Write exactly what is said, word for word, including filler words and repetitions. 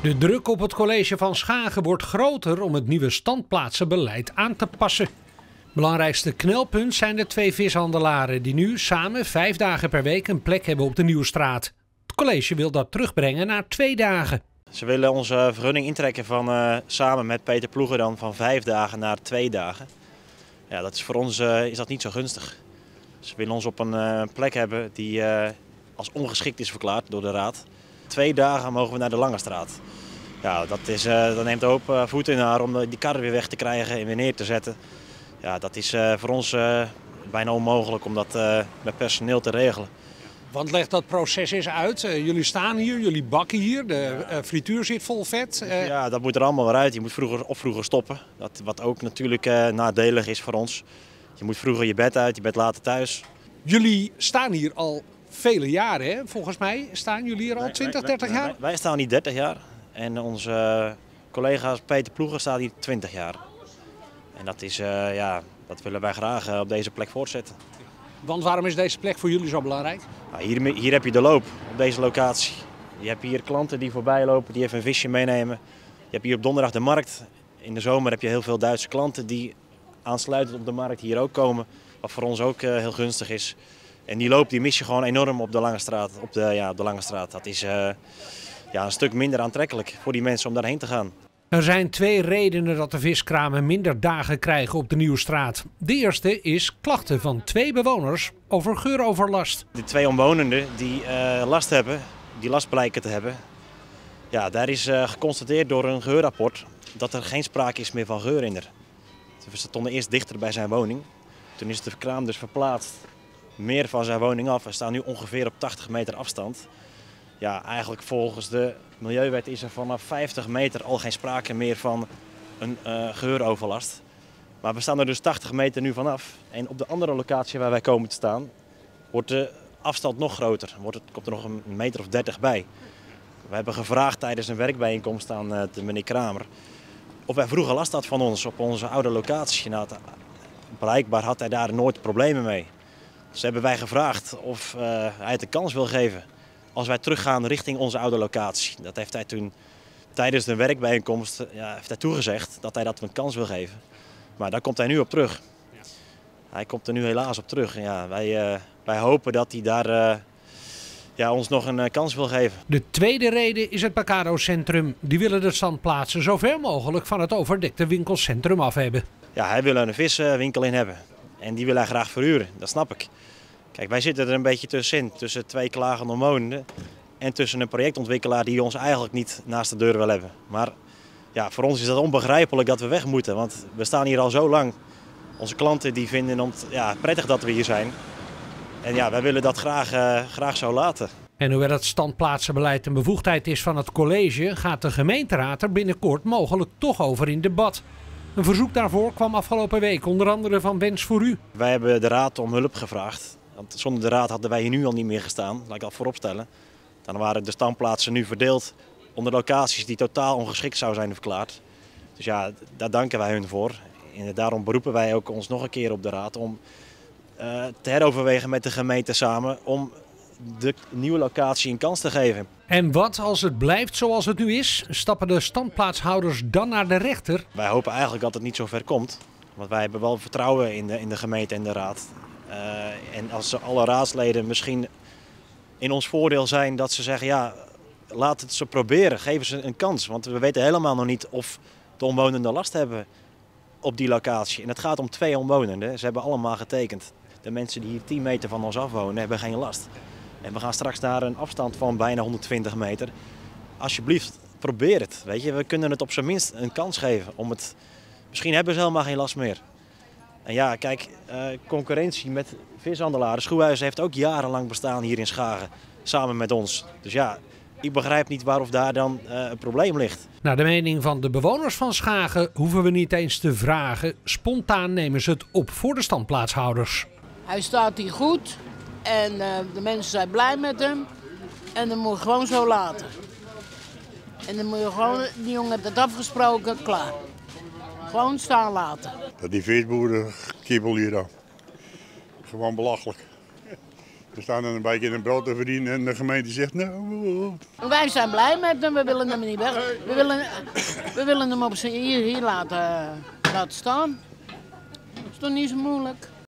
De druk op het college van Schagen wordt groter om het nieuwe standplaatsenbeleid aan te passen. Belangrijkste knelpunt zijn de twee vishandelaren die nu samen vijf dagen per week een plek hebben op de Nieuwstraat. Het college wil dat terugbrengen naar twee dagen. Ze willen onze vergunning intrekken van uh, samen met Peter Ploeger dan van vijf dagen naar twee dagen. Ja, dat is voor ons uh, is dat niet zo gunstig. Ze willen ons op een uh, plek hebben die uh, als ongeschikt is verklaard door de raad. Twee dagen mogen we naar de Langestraat. Ja, dat, is, uh, dat neemt een hoop uh, voet in haar om die karren weer weg te krijgen en weer neer te zetten. Ja, dat is uh, voor ons uh, bijna onmogelijk om dat uh, met personeel te regelen. Want leg dat proces eens uit. Uh, jullie staan hier, jullie bakken hier, de uh, frituur zit vol vet. Uh... Ja, dat moet er allemaal weer uit. Je moet vroeger of vroeger stoppen. Dat, wat ook natuurlijk uh, nadelig is voor ons. Je moet vroeger je bed uit, je bed later thuis. Jullie staan hier al vele jaren, hè? Volgens mij staan jullie hier al twintig, dertig jaar? Wij, wij staan hier dertig jaar en onze uh, collega Peter Ploeger staat hier twintig jaar. En dat, is, uh, ja, dat willen wij graag uh, op deze plek voortzetten. Want waarom is deze plek voor jullie zo belangrijk? Nou, hier, hier heb je de loop op deze locatie. Je hebt hier klanten die voorbij lopen, die even een visje meenemen. Je hebt hier op donderdag de markt. In de zomer heb je heel veel Duitse klanten die aansluitend op de markt hier ook komen. Wat voor ons ook uh, heel gunstig is. En die loop die mis je gewoon enorm op de Langestraat. Op de, ja, op de Langestraat. Dat is uh, ja, een stuk minder aantrekkelijk voor die mensen om daarheen te gaan. Er zijn twee redenen dat de viskramen minder dagen krijgen op de Nieuwstraat. De eerste is klachten van twee bewoners over geuroverlast. De twee omwonenden die uh, last hebben, die last blijken te hebben. Ja, daar is uh, geconstateerd door een geurrapport dat er geen sprake is meer van geur in er. We stonden eerst dichter bij zijn woning. Toen is de kraam dus verplaatst meer van zijn woning af. We staan nu ongeveer op tachtig meter afstand. Ja, eigenlijk volgens de Milieuwet is er vanaf vijftig meter al geen sprake meer van een uh, geuroverlast. Maar we staan er dus tachtig meter nu vanaf. En op de andere locatie waar wij komen te staan, wordt de afstand nog groter. Wordt het, komt er nog een meter of dertig bij. We hebben gevraagd tijdens een werkbijeenkomst aan uh, de meneer Kramer of hij vroeger last had van ons op onze oude locatie. Nou, blijkbaar had hij daar nooit problemen mee. Dus hebben wij gevraagd of uh, hij het een kans wil geven als wij teruggaan richting onze oude locatie. Dat heeft hij toen tijdens de werkbijeenkomst ja, heeft hij toegezegd dat hij dat een kans wil geven. Maar daar komt hij nu op terug. Hij komt er nu helaas op terug. Ja, wij, uh, wij hopen dat hij daar uh, ja, ons nog een uh, kans wil geven. De tweede reden is het Pacado-centrum. Die willen de standplaatsen zo ver mogelijk van het overdekte winkelcentrum af hebben. Ja, hij wil er een viswinkel in hebben. En die wil hij graag verhuren, dat snap ik. Kijk, wij zitten er een beetje tussenin, tussen twee klagende omwonenden en tussen een projectontwikkelaar die ons eigenlijk niet naast de deur wil hebben. Maar ja, voor ons is dat onbegrijpelijk dat we weg moeten, want we staan hier al zo lang. Onze klanten die vinden het ja, prettig dat we hier zijn. En ja, wij willen dat graag, uh, graag zo laten. En hoewel het standplaatsenbeleid een bevoegdheid is van het college, gaat de gemeenteraad er binnenkort mogelijk toch over in debat. Een verzoek daarvoor kwam afgelopen week onder andere van Wens voor U. Wij hebben de raad om hulp gevraagd. Want zonder de raad hadden wij hier nu al niet meer gestaan, laat ik dat vooropstellen. Dan waren de standplaatsen nu verdeeld onder locaties die totaal ongeschikt zouden zijn verklaard. Dus ja, daar danken wij hun voor. En daarom beroepen wij ook ons nog een keer op de raad om uh, te heroverwegen met de gemeente samen om de nieuwe locatie een kans te geven. En wat als het blijft zoals het nu is? Stappen de standplaatshouders dan naar de rechter? Wij hopen eigenlijk dat het niet zo ver komt. Want wij hebben wel vertrouwen in de, in de gemeente en de raad. Uh, en als alle raadsleden misschien in ons voordeel zijn dat ze zeggen, ja, laat het ze proberen, geven ze een kans. Want we weten helemaal nog niet of de omwonenden last hebben op die locatie. En het gaat om twee omwonenden, ze hebben allemaal getekend. De mensen die hier tien meter van ons afwonen hebben geen last. En we gaan straks naar een afstand van bijna honderdtwintig meter. Alsjeblieft, probeer het. Weet je, we kunnen het op zijn minst een kans geven. Om het... Misschien hebben ze helemaal geen last meer. En ja, kijk, uh, concurrentie met vishandelaren. Schuurhuizen heeft ook jarenlang bestaan hier in Schagen, samen met ons. Dus ja, ik begrijp niet waarom daar dan uh, een probleem ligt. Naar de mening van de bewoners van Schagen hoeven we niet eens te vragen. Spontaan nemen ze het op voor de standplaatshouders. Hij staat hier goed en uh, de mensen zijn blij met hem. En dan moet je gewoon zo laten. En dan moet je gewoon, die jongen heeft het afgesproken, klaar. Gewoon staan laten. Die visboeren kibbel hier dan. Gewoon belachelijk. We staan dan een beetje in een brood te verdienen en de gemeente zegt nou... Wij zijn blij met hem, we willen hem niet weg. We willen, we willen hem op zijn hier, hier laten, laten staan. Dat is toch niet zo moeilijk.